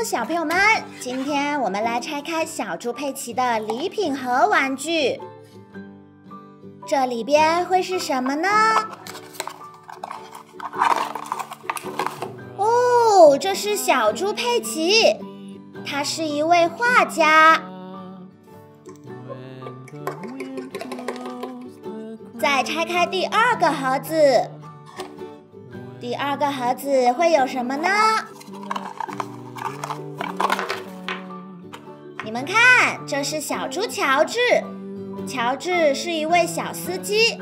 小朋友们，今天我们来拆开小猪佩奇的礼品盒玩具，这里边会是什么呢？哦，这是小猪佩奇，他是一位画家。再拆开第二个盒子，第二个盒子会有什么呢？你们看，这是小猪乔治，乔治是一位小司机。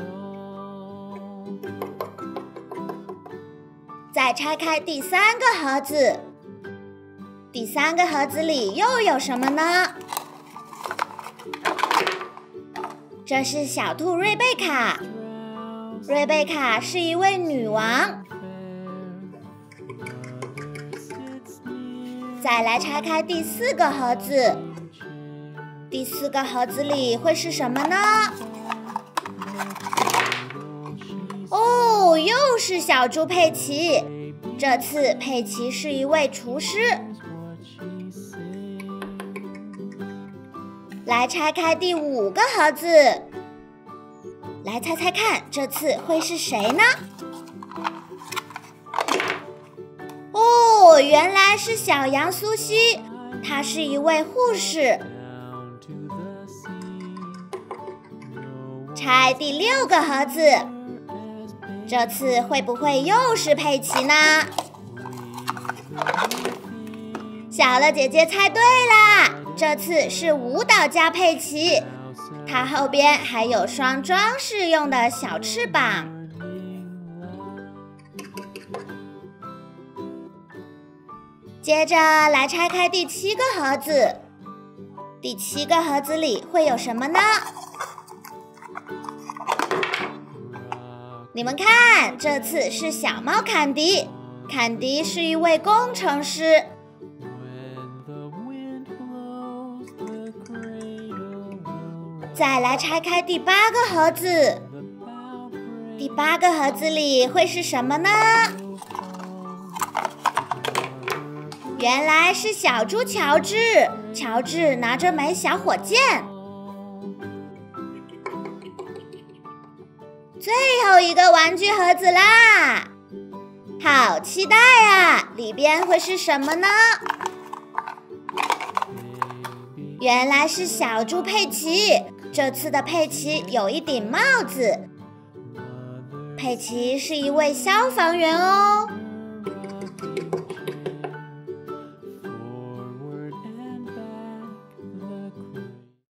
再拆开第三个盒子，第三个盒子里又有什么呢？这是小兔瑞贝卡，瑞贝卡是一位女王。再来拆开第四个盒子，第四个盒子里会是什么呢？哦，又是小猪佩奇，这次佩奇是一位厨师。来拆开第五个盒子，来猜猜看，这次会是谁呢？哦，原来是小羊苏西，她是一位护士。拆第六个盒子，这次会不会又是佩奇呢？小乐姐姐猜对啦，这次是舞蹈家佩奇，她后边还有双装饰用的小翅膀。接着来拆开第七个盒子，第七个盒子里会有什么呢？你们看，这次是小猫坎迪，坎迪是一位工程师。再来拆开第八个盒子，第八个盒子里会是什么呢？原来是小猪乔治，乔治拿着枚小火箭。最后一个玩具盒子啦，好期待啊！里边会是什么呢？原来是小猪佩奇，这次的佩奇有一顶帽子。佩奇是一位消防员哦。